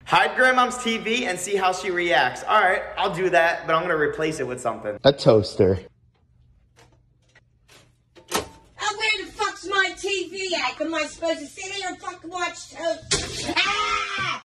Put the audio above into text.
Hide Grandmom's TV and see how she reacts. All right, I'll do that, but I'm gonna replace it with something. A toaster. Where the fuck's my TV at? Am I supposed to sit here and fucking watch toast? Ah!